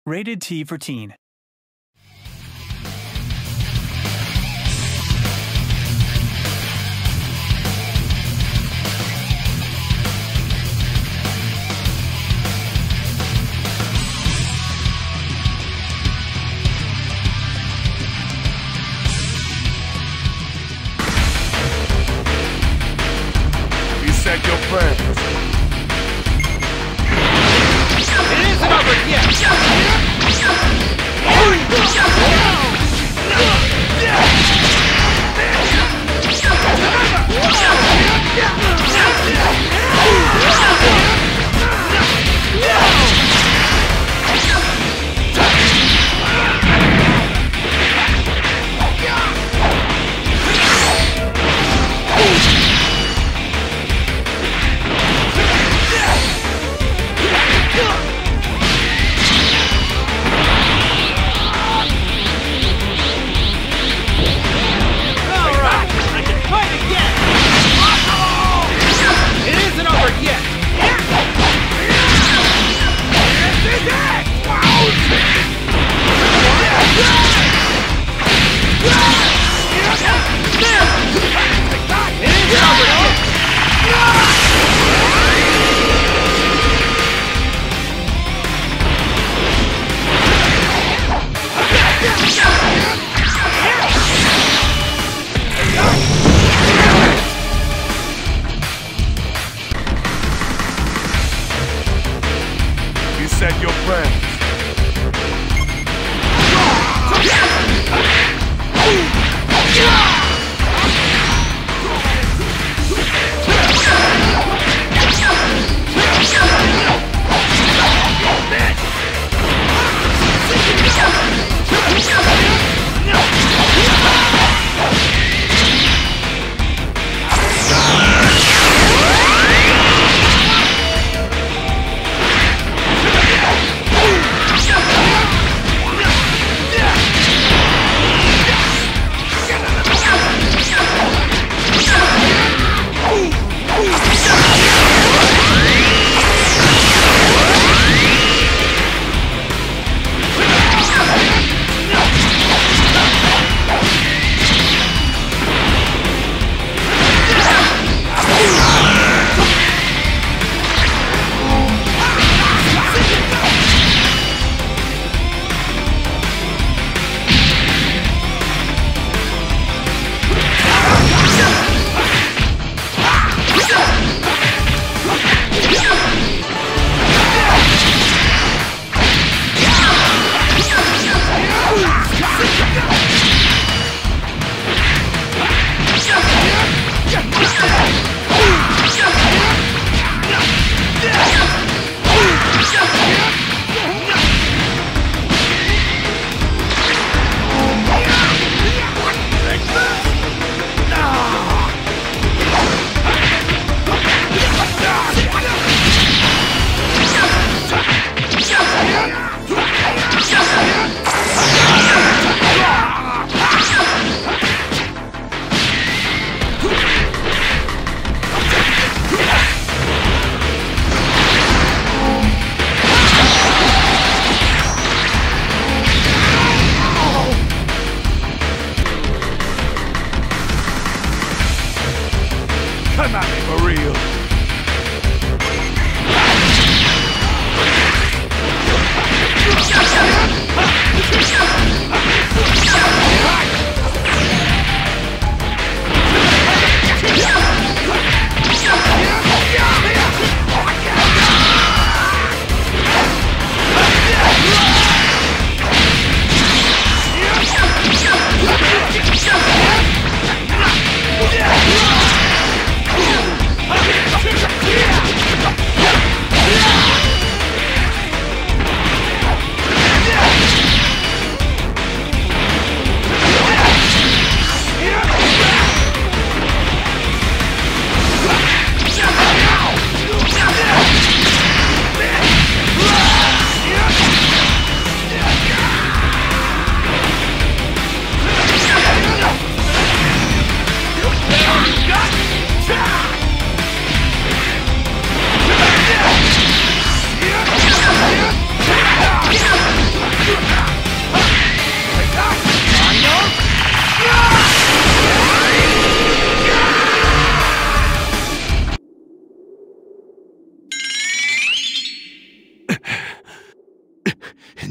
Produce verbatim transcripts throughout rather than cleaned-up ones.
Rated T for Teen. You said your plans. It isn't over yet! You said your plans.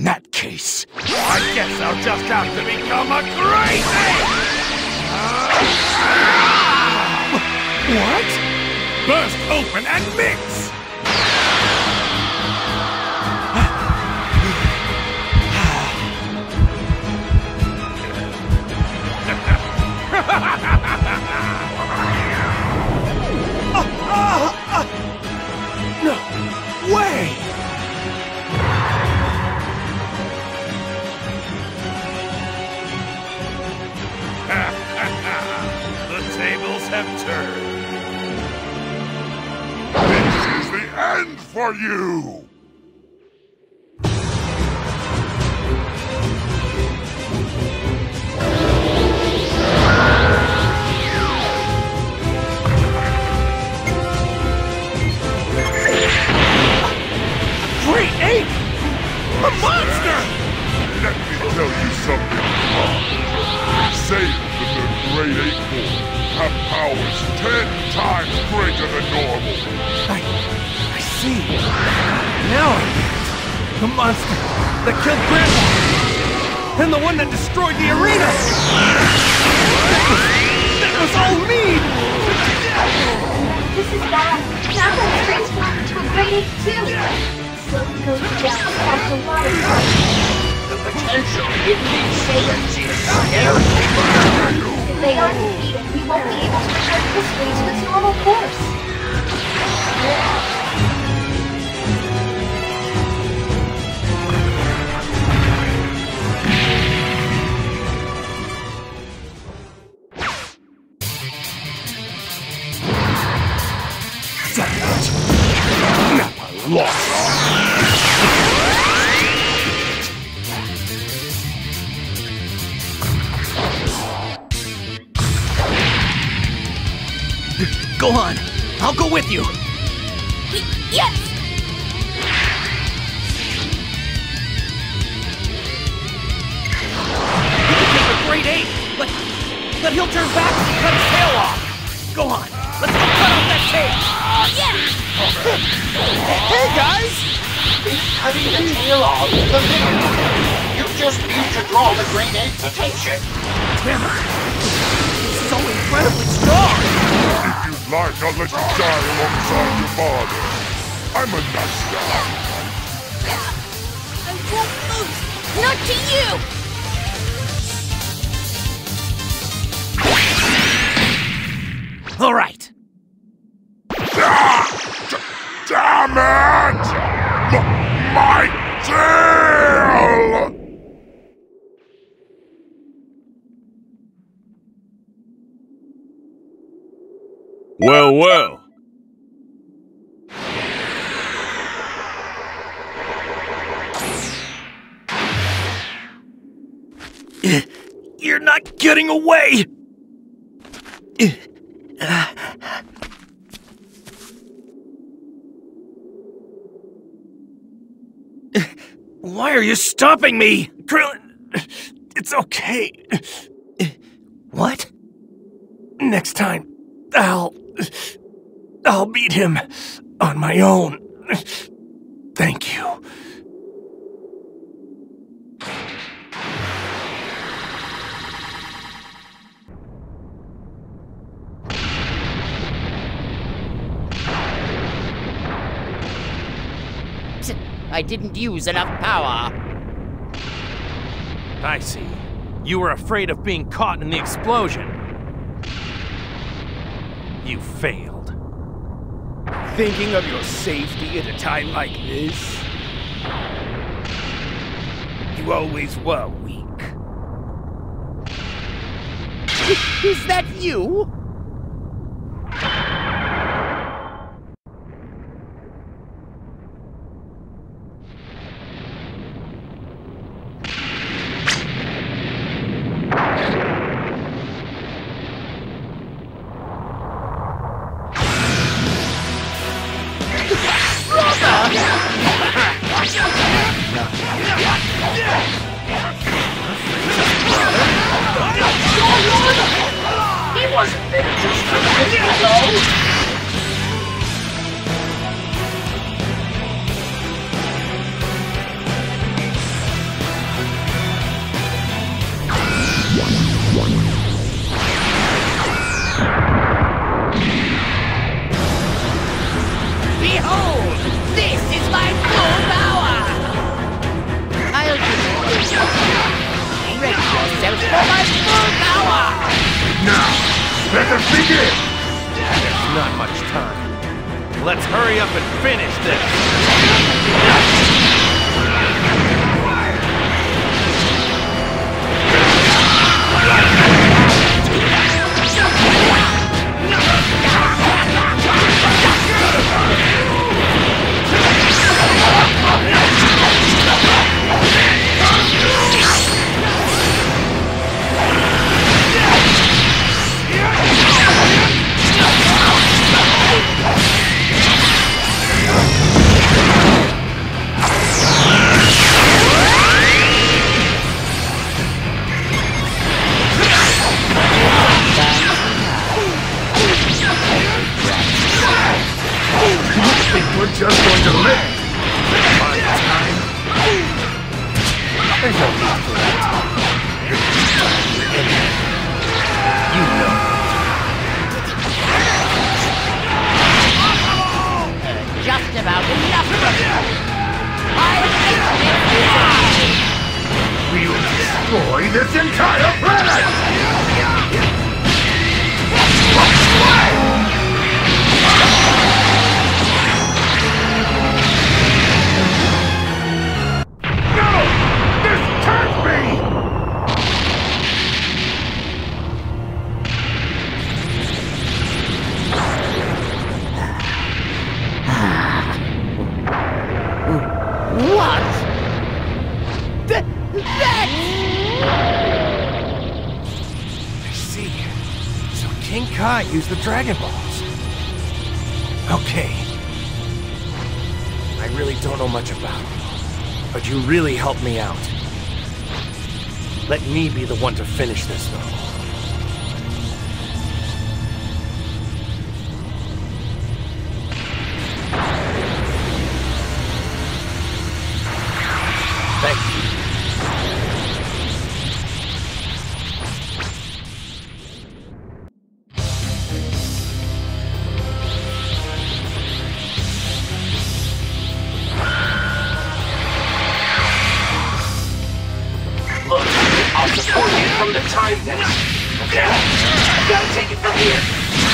In that case... I guess I'll just have to become a crazy! What? Burst open and mix! No way! The tables have turned. This is the end for you! Great ape! A monster! Let me tell you something, Saiyans of the Great Ape Form have powers ten times greater than normal. I... I see. Now I get it. The monster that killed Grandpa! And the one that destroyed the arena! That was, that was all me! This is bad. Now I'm transformed into a great ape too. Slowly goes down past a lot of time. The potential in these Saiyans is scary. If they are defeated, we won't be able to return history to its normal course. Now lost. Go on. I'll go with you. Yes! You can kill the Great Ape, but... but he'll turn back and cut his tail off. Go on. Let's go cut off that tail. Yeah! Hey, guys! He's cutting the tail off the video. You just need to draw the Great Ape's attention. Damn it. It's so incredibly strong. If you'd like, I'll let you die alongside your father. I'm a nice guy. I won't lose! Not to you! All right. Ah! D- damn it! M- my tail! Well, well. You're not getting away! Why are you stopping me? Krillin, it's okay. What? Next time, I'll... I'll beat him on my own. Thank you. I didn't use enough power. I see. You were afraid of being caught in the explosion. You failed. Thinking of your safety at a time like this? You always were weak. Is that you? He wasn't Let us begin! There's not much time. Let's hurry up and finish this! We're just going to live! On time? There's no need for that. You know. Uh, just about enough of you. I We will destroy this entire planet! What? Th that? I see. So King Kai used the Dragon Balls. Okay. I really don't know much about it, but you really helped me out. Let me be the one to finish this, though. Thank you. Look, I'll support you from the time nest. Okay? You gotta take it from here.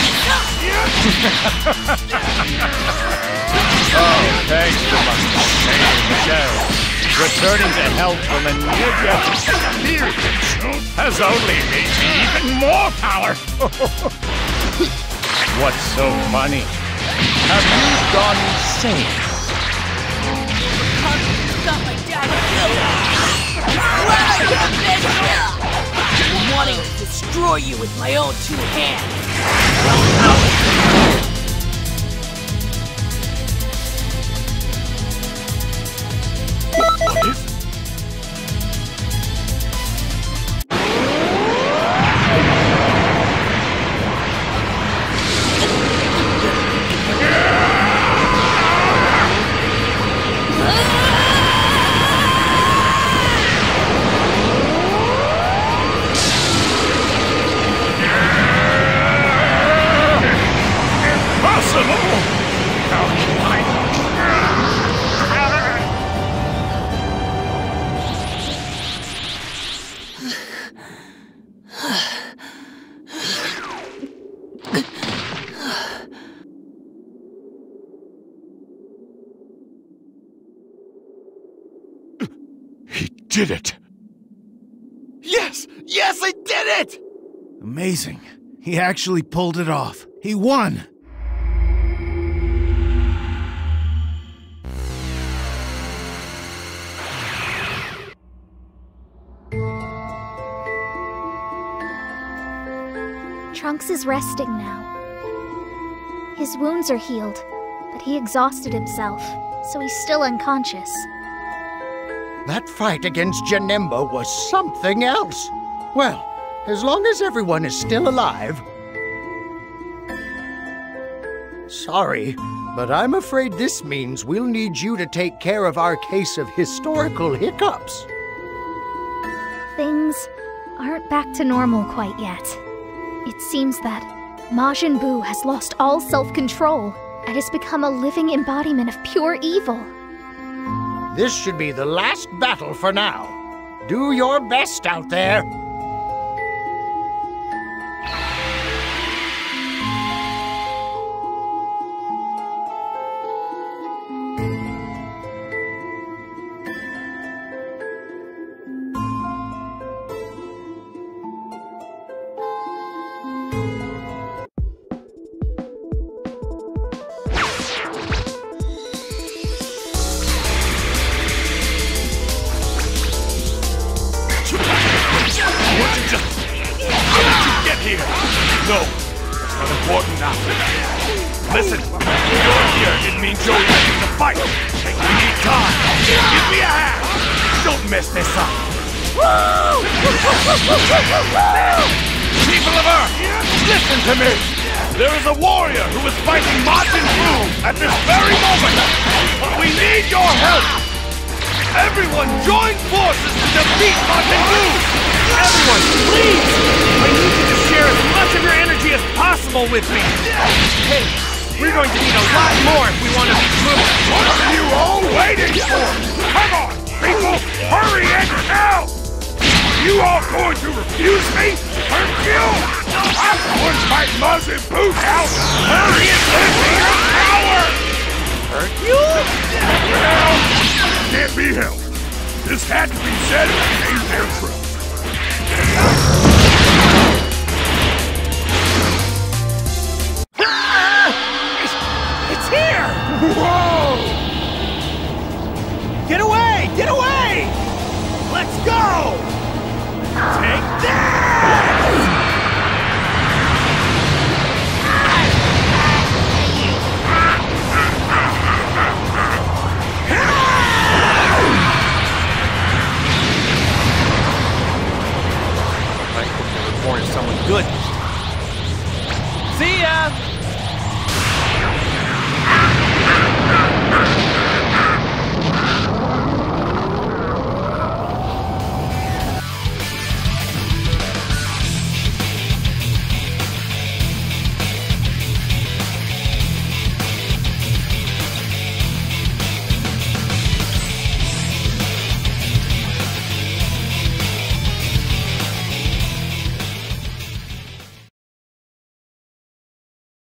Oh, thanks so much. Michelle. Returning to health from a near-death experience has only made me even more powerful. What's so funny? Have you gone insane? Got my dad killed. I'm wanting to destroy you with my own two hands. What is it? Impossible! How can I... He did it! Yes! Yes, I did it! Amazing. He actually pulled it off. He won! Trunks is resting now. His wounds are healed, but he exhausted himself, so he's still unconscious. That fight against Janemba was something else. Well, as long as everyone is still alive... Sorry, but I'm afraid this means we'll need you to take care of our case of historical hiccups. Things aren't back to normal quite yet. It seems that Majin Buu has lost all self-control and has become a living embodiment of pure evil. This should be the last battle for now. Do your best out there. No, it's not important now. Listen, you're here, it means you're ready to fight. We need time. Give me a hand. Don't mess this up. People of Earth, listen to me. There is a warrior who is fighting Majin Buu at this very moment. But we need your help. Everyone join forces to defeat Majin Buu. Everyone, please. I need you to share as much of your energy as possible with me. Hey, we're going to need a lot more if we want to be good. What are you all waiting for? Come on, people! Hurry it now! You all going to refuse me? Hercule! I'm going to fight Majin Buu now! Hurry and give me your power! Hercule? Well, can't be helped. This had to be said to save their truth. It's here! Whoa!